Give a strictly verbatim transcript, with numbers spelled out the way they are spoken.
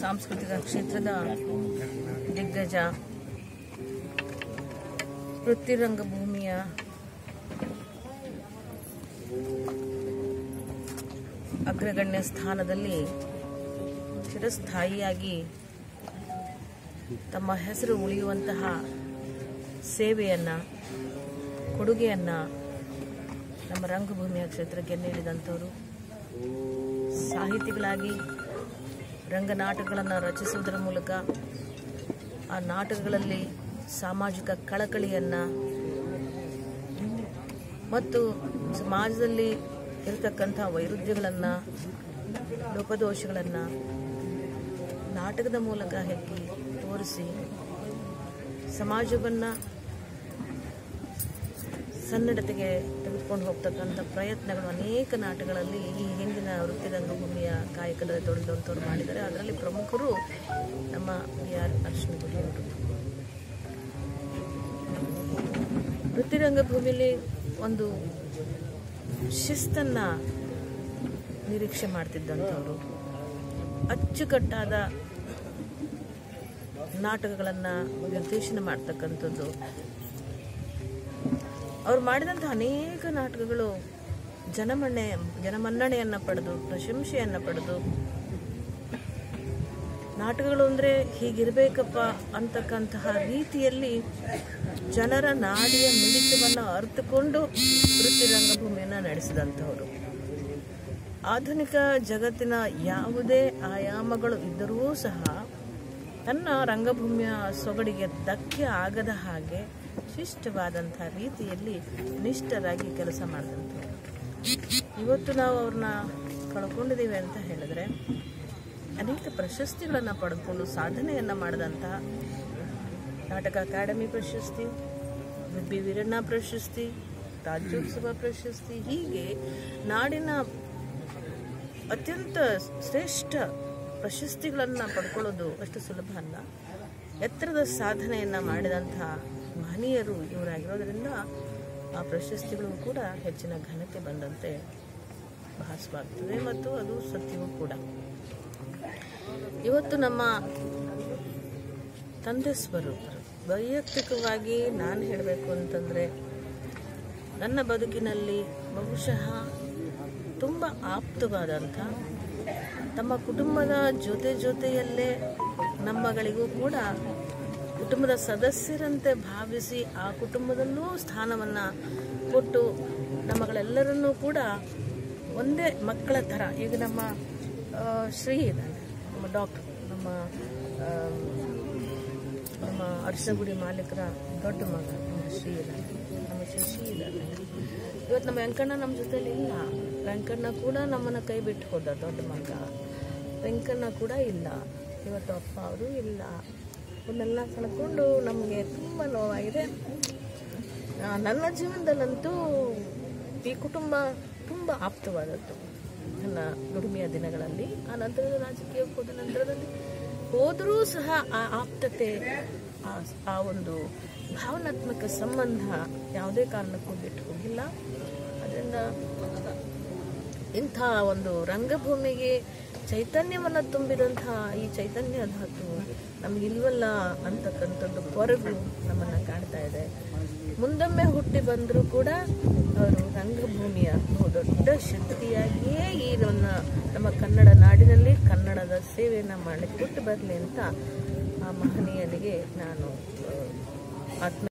ಸಾಂಸ್ಕೃತಿಕ ಕ್ಷೇತ್ರದ ದಿಗ್ಗಜ, ವೃತ್ತಿರಂಗಭೂಮಿಯ ಅಗ್ರಗಣ್ಯ ಸ್ಥಾನದಲ್ಲಿ ಚಿರಸ್ಥಾಯಿಯಾಗಿ ತಮ್ಮ ಹೆಸರು ಉಳಿಯುವಂತಹ ಸೇವೆಯನ್ನು, ಕೊಡುಗೆಯನ್ನು ನಮ್ಮ ರಂಗಭೂಮಿಯ ಕ್ಷೇತ್ರಕ್ಕೆ ನೀಡಿದಂಥವರು. ಸಾಹಿತಿಗಳಾಗಿ ರಂಗನಾಟಕಗಳನ್ನು ರಚಿಸುವುದರ ಮೂಲಕ ಆ ನಾಟಕಗಳಲ್ಲಿ ಸಾಮಾಜಿಕ ಕಳಕಳಿಯನ್ನು ಮತ್ತು ಸಮಾಜದಲ್ಲಿ ಇರತಕ್ಕಂಥ ವೈರುಧ್ಯಗಳನ್ನು, ಲೋಪದೋಷಗಳನ್ನು ನಾಟಕದ ಮೂಲಕ ಹೆಕ್ಕಿ ತೋರಿಸಿ ಸಮಾಜವನ್ನು ಸನ್ನಡತೆಗೆ ತೆಗೆದುಕೊಂಡು ಹೋಗ್ತಕ್ಕಂಥ ಪ್ರಯತ್ನಗಳು ಅನೇಕ ನಾಟಕಗಳಲ್ಲಿ ಈ ಹಿಂದಿನ ವೃತ್ತಿರಂಗಭೂಮಿಯ ಕಾಯಕದಲ್ಲಿ ತೊಡಗಿದಂಥವ್ರು ಮಾಡಿದ್ದಾರೆ. ಅದರಲ್ಲಿ ಪ್ರಮುಖರು ನಮ್ಮ ಬಿ ಆರ್ ಅರ್ಶಿಣಗುಡಿ ಅವರು. ವೃತ್ತಿರಂಗಭೂಮಿಯಲ್ಲಿ ಒಂದು ಶಿಸ್ತನ್ನು ನಿರೀಕ್ಷೆ ಮಾಡ್ತಿದ್ದಂಥವರು, ಅಚ್ಚುಕಟ್ಟಾದ ನಾಟಕಗಳನ್ನು ನಿರ್ದೇಶನ ಮಾಡ್ತಕ್ಕಂಥದ್ದು. ಅವ್ರು ಮಾಡಿದಂಥ ಅನೇಕ ನಾಟಕಗಳು ಜನಮಣ್ಣೆ ಜನಮನ್ನಣೆಯನ್ನು ಪಡೆದು, ಪ್ರಶಂಸೆಯನ್ನು ಪಡೆದು, ನಾಟಕಗಳು ಅಂದರೆ ಹೀಗಿರಬೇಕಪ್ಪ ಅಂತಕ್ಕಂತಹ ರೀತಿಯಲ್ಲಿ ಜನರ ನಾಡಿಯ ಮಿಡಿತವನ್ನು ಅರ್ಥಕೊಂಡು ವೃತ್ತಿರಂಗಭೂಮಿಯನ್ನು ನಡೆಸಿದಂಥವರು. ಆಧುನಿಕ ಜಗತ್ತಿನ ಯಾವುದೇ ಆಯಾಮಗಳು ಇದ್ದರೂ ಸಹ ತನ್ನ ರಂಗಭೂಮಿಯ ಸೊಗಡಿಗೆ ಧಕ್ಕೆ ಆಗದ ಹಾಗೆ ಶಿಷ್ಟವಾದಂಥ ರೀತಿಯಲ್ಲಿ ನಿಷ್ಠರಾಗಿ ಕೆಲಸ ಮಾಡಿದಂಥವ್ರು. ಇವತ್ತು ನಾವು ಅವ್ರನ್ನ ಕಳ್ಕೊಂಡಿದ್ದೀವಿ ಅಂತ ಹೇಳಿದ್ರೆ, ಅನೇಕ ಪ್ರಶಸ್ತಿಗಳನ್ನು ಪಡೆದುಕೊಂಡು ಸಾಧನೆಯನ್ನು ಮಾಡಿದಂತಹ ನಾಟಕ ಅಕಾಡೆಮಿ ಪ್ರಶಸ್ತಿ, ಬಿ ವೀರಣ್ಣ ಪ್ರಶಸ್ತಿ, ರಾಜ್ಯೋತ್ಸವ ಪ್ರಶಸ್ತಿ, ಹೀಗೆ ನಾಡಿನ ಅತ್ಯಂತ ಶ್ರೇಷ್ಠ ಪ್ರಶಸ್ತಿಗಳನ್ನು ಪಡ್ಕೊಳ್ಳೋದು ಅಷ್ಟು ಸುಲಭ ಅಲ್ಲ. ಎತ್ತರದ ಸಾಧನೆಯನ್ನು ಮಾಡಿದಂತಹ ಮಹನೀಯರು ಇವರಾಗಿರೋದ್ರಿಂದ ಆ ಪ್ರಶಸ್ತಿಗಳು ಕೂಡ ಹೆಚ್ಚಿನ ಘನತೆ ಬಂದಂತೆ ಭಾಸವಾಗ್ತದೆ ಮತ್ತು ಅದು ಸತ್ಯವೂ ಕೂಡ. ಇವತ್ತು ನಮ್ಮ ತಂದೆ ಸ್ವರೂಪರು, ವೈಯಕ್ತಿಕವಾಗಿ ನಾನು ಹೇಳಬೇಕು ಅಂತಂದರೆ, ನನ್ನ ಬದುಕಿನಲ್ಲಿ ಬಹುಶಃ ತುಂಬ ಆಪ್ತವಾದಂಥ, ತಮ್ಮ ಕುಟುಂಬದ ಜೊತೆ ಜೊತೆಯಲ್ಲೇ ನಮ್ಮಗಳಿಗೂ ಕೂಡ ಕುಟುಂಬದ ಸದಸ್ಯರಂತೆ ಭಾವಿಸಿ ಆ ಕುಟುಂಬದಲ್ಲೂ ಸ್ಥಾನವನ್ನು ಕೊಟ್ಟು ನಮ್ಮಗಳೆಲ್ಲರನ್ನೂ ಕೂಡ ಒಂದೇ ಮಕ್ಕಳ ಥರ, ಈಗ ನಮ್ಮ ಶ್ರೀ ಇದ್ದಾನೆ, ನಮ್ಮ ಡಾಕ್ಟರ್, ನಮ್ಮ ನಮ್ಮ ಅರ್ಶಿಣಗುಡಿ ಮಾಲೀಕರ ದೊಡ್ಡ ಮಗ ನಮ್ಮ ಶ್ರೀ ಇದ್ದಾನೆ, ನಮ್ಮ ಶಶಿ ಇದ್ದಾನೆ. ಇವತ್ತು ನಮ್ಮ ವೆಂಕಣ್ಣ ನಮ್ಮ ಜೊತೆಲಿ ಇಲ್ಲ. ವೆಂಕಣ್ಣ ಕೂಡ ನಮ್ಮನ್ನು ಕೈ ಬಿಟ್ಟು ಹೋದ, ದೊಡ್ಡ ಮಗ ವೆಂಕಣ್ಣ ಕೂಡ ಇಲ್ಲ. ಇವತ್ತು ಅಪ್ಪ ಅವರು ಇಲ್ಲ. ಇವನ್ನೆಲ್ಲ ಕಳ್ಕೊಂಡು ನಮಗೆ ತುಂಬ ನೋವಾಗಿದೆ. ನನ್ನ ಜೀವನದಲ್ಲಂತೂ ಈ ಕುಟುಂಬ ತುಂಬ ಆಪ್ತವಾದದ್ದು ನನ್ನ ದುಡಿಮೆಯ ದಿನಗಳಲ್ಲಿ. ಆ ನಂತರದ ರಾಜಕೀಯಕ್ಕೆ ಹೋದ ನಂತರದಲ್ಲಿ ಹೋದರೂ ಸಹ ಆ ಆಪ್ತತೆ, ಆ ಒಂದು ಭಾವನಾತ್ಮಕ ಸಂಬಂಧ ಯಾವುದೇ ಕಾರಣಕ್ಕೂ ಬಿಟ್ಟು ಹೋಗಿಲ್ಲ. ಅದರಿಂದ ಇಂಥ ಒಂದು ರಂಗಭೂಮಿಗೆ ಚೈತನ್ಯವನ್ನು ತುಂಬಿದಂತಹ ಈ ಚೈತನ್ಯ ಧಾತು ನಮಗಿಲ್ವಲ್ಲ ಅಂತಕ್ಕಂಥದ್ದು ಕೊರಗು ನಮ್ಮನ್ನು ಕಾಣ್ತಾ ಇದೆ. ಮುಂದೊಮ್ಮೆ ಹುಟ್ಟಿ ಬಂದರೂ ಕೂಡ ಅವರು ರಂಗಭೂಮಿಯ ಬಹುದೊಡ್ಡ ಶಕ್ತಿಯಾಗಿಯೇ ಈ ನನ್ನ ನಮ್ಮ ಕನ್ನಡ ನಾಡಿನಲ್ಲಿ ಕನ್ನಡದ ಸೇವೆಯನ್ನು ಮಾಡಲಿಕ್ಕೆ ಹುಟ್ಟು ಬರಲಿ ಅಂತ ಆ ಮಹನೀಯನಿಗೆ ನಾನು ಆತ್ಮ